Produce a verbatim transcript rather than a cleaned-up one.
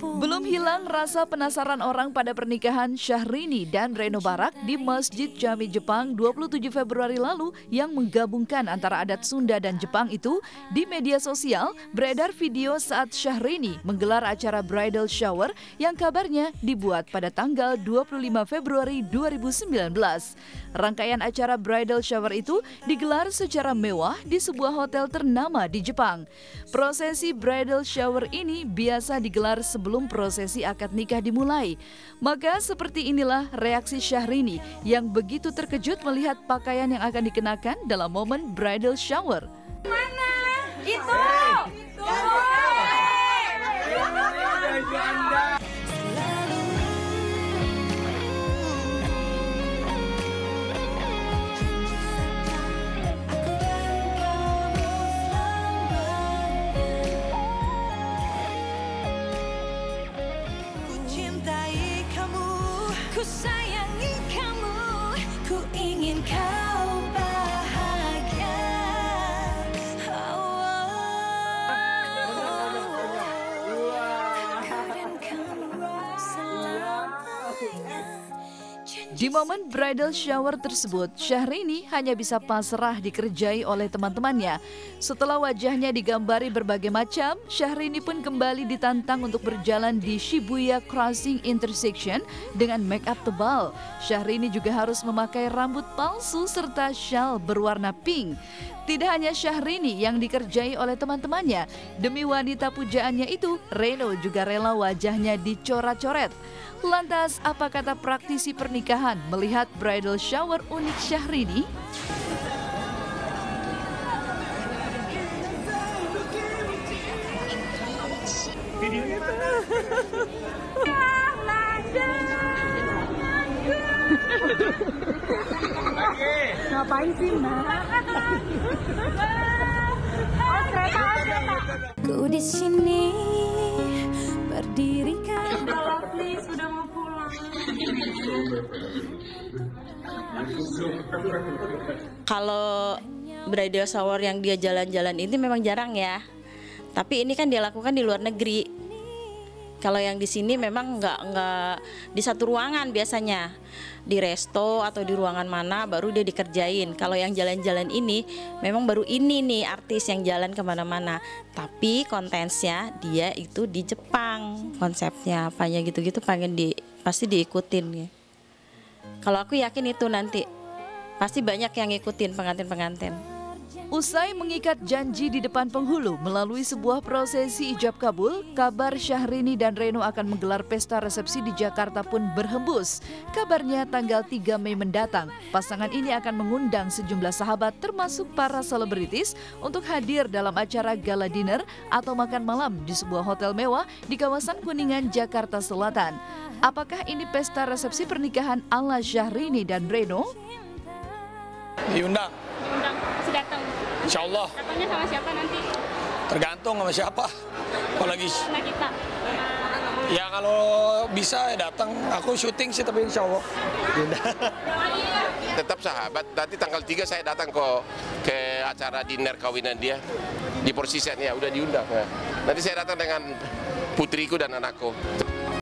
Belum hilang rasa penasaran orang pada pernikahan Syahrini dan Reno Barak di Masjid Jami Jepang dua puluh tujuh Februari lalu yang menggabungkan antara adat Sunda dan Jepang itu. Di media sosial beredar video saat Syahrini menggelar acara bridal shower yang kabarnya dibuat pada tanggal dua puluh lima Februari dua ribu sembilan belas. Rangkaian acara bridal shower itu digelar secara mewah di sebuah hotel ternama di Jepang. Prosesi bridal shower ini biasa digelar sebelum prosesi akad nikah dimulai. Maka seperti inilah reaksi Syahrini yang begitu terkejut melihat pakaian yang akan dikenakan dalam momen bridal shower. Mana? Itu! Itu! Ku sayangi kamu, ku ingin kau bahagia. Oh, oh, oh. Dan kamu selamanya. Di momen bridal shower tersebut, Syahrini hanya bisa pasrah dikerjai oleh teman-temannya. Setelah wajahnya digambari berbagai macam, Syahrini pun kembali ditantang untuk berjalan di Shibuya Crossing Intersection dengan make up tebal. Syahrini juga harus memakai rambut palsu serta shawl berwarna pink. Tidak hanya Syahrini yang dikerjai oleh teman-temannya, demi wanita pujaannya itu, Reno juga rela wajahnya dicoret-coret. Lantas, apa kata praktisi pernikahan melihat bridal shower unik Syahrini? Ngapain sih, Mbak? Ku di sini berdirikan. Please, sudah mau pulang. Kalau bridal shower yang dia jalan-jalan ini memang jarang ya. Tapi ini kan dia lakukan di luar negeri. Kalau yang di sini memang nggak nggak di satu ruangan biasanya, di resto atau di ruangan mana baru dia dikerjain. Kalau yang jalan-jalan ini memang baru ini nih artis yang jalan kemana-mana. Tapi kontensnya dia itu di Jepang, konsepnya apanya gitu-gitu pengen di pasti diikutin ya. Kalau aku yakin itu nanti pasti banyak yang ngikutin pengantin-pengantin. Usai mengikat janji di depan penghulu melalui sebuah prosesi ijab kabul, kabar Syahrini dan Reno akan menggelar pesta resepsi di Jakarta pun berhembus. Kabarnya tanggal tiga Mei mendatang, pasangan ini akan mengundang sejumlah sahabat termasuk para selebritis untuk hadir dalam acara gala dinner atau makan malam di sebuah hotel mewah di kawasan Kuningan, Jakarta Selatan. Apakah ini pesta resepsi pernikahan ala Syahrini dan Reno? Diundang. Diundang, pasti datang. Insya Allah. Datangnya sama siapa nanti? Tergantung sama siapa. Apalagi. Sama kita. Ya kalau bisa ya datang. Aku syuting sih tapi insya Allah. Tetap sahabat. Nanti tanggal tiga saya datang ke ke acara dinner kawinan dia di Four Seasons ya udah diundang. Ya. Nanti saya datang dengan putriku dan anakku.